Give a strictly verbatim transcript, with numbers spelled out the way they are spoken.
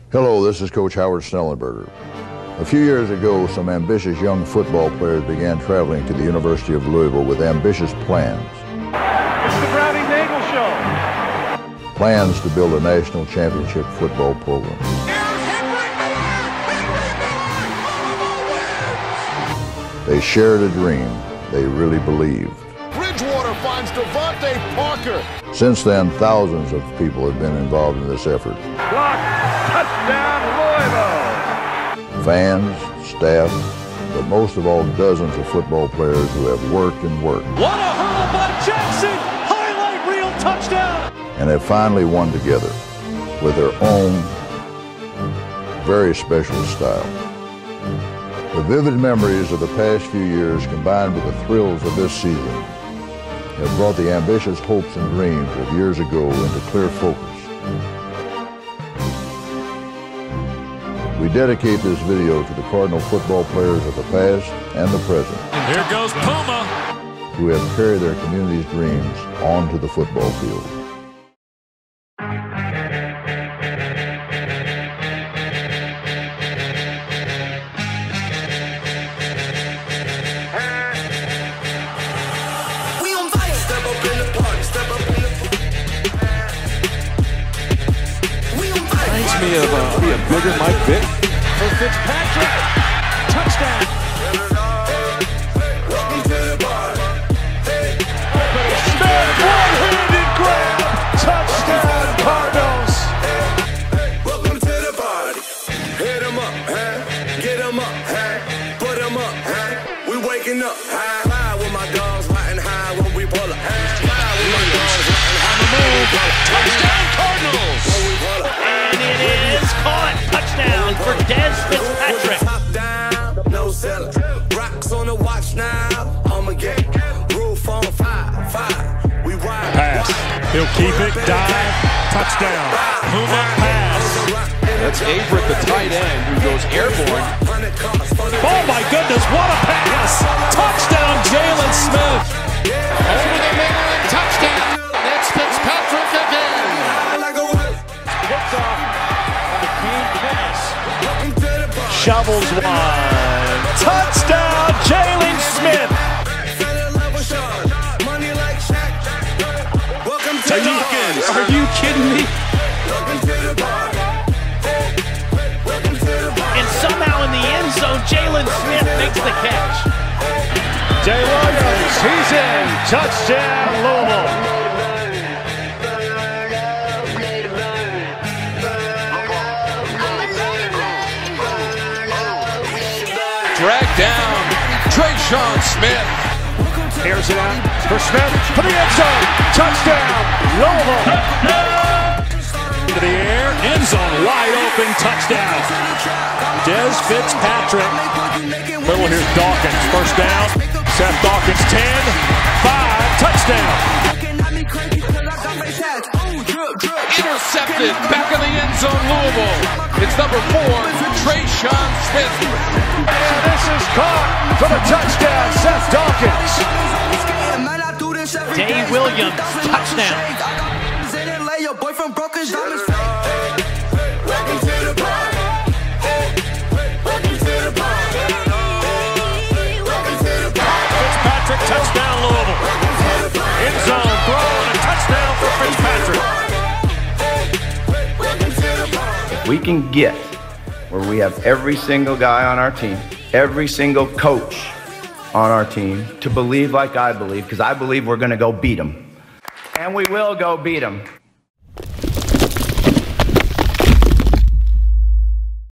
Hello, this is Coach Howard Snellenberger. A few years ago, some ambitious young football players began traveling to the University of Louisville with ambitious plans. It's the Browning-Nagel Show. Plans to build a national championship football program. They shared a dream they really believed. Bridgewater finds Devontae Parker. Since then, thousands of people have been involved in this effort. Block, touchdown, Louisville. Fans, staff, but most of all, dozens of football players who have worked and worked. What a hurdle by Jackson! Highlight reel touchdown! And have finally won together with their own very special style. The vivid memories of the past few years combined with the thrills of this season have brought the ambitious hopes and dreams of years ago into clear focus. We dedicate this video to the Cardinal football players of the past and the present. And here goes Puma, who have carried their community's dreams onto the football field. Me of uh, be a bigger Mike Vick. For Fitzpatrick, touchdown. Smith, one-handed grab, touchdown Cardinals. Welcome to the party. Hit 'em up, huh? Get 'em up, huh? Put 'em up, huh? We waking up, high, high with my dogs, riding high when we pull up. High with my dogs, riding high. On the move, touchdown Cardinals. And it is caught. Touchdown for Dez Fitzpatrick. Top down, no seller. Rocks on the watch now. I'ma get roof on fire, fire. We ride. Pass. He'll keep it. Dive. Touchdown. Puma pass. That's Averett, the tight end, who goes airborne. Oh my goodness, what a pass! Touchdown, Jalen Smith. Over the middle and touchdown. That's Fitzpatrick again. Picked off the Kane pass. Shovels one. Touchdown, Jalen Smith. To Dawkins. Are you kidding me? And somehow in the end zone, Jalen Smith makes the catch. Jay Williams, he's in. Touchdown, Louisville. Dragged down, Trayshawn Smith. Airs it out for Smith for the end zone. Touchdown, Louisville. Into the air, end zone wide open, touchdown. Dez Fitzpatrick. Little, here's Dawkins, first down. Seth Dawkins, ten, five, touchdown. Intercepted, back in the end zone, Louisville. It's number four, Trayshawn Smith. And this is caught for the touchdown, Seth Dawkins. Day Williams, touchdown. Fitzpatrick, touchdown, Louisville. End zone, throw, and a touchdown for Fitzpatrick. We can get where we have every single guy on our team, every single coach on our team to believe like I believe, because I believe we're going to go beat them. And we will go beat them.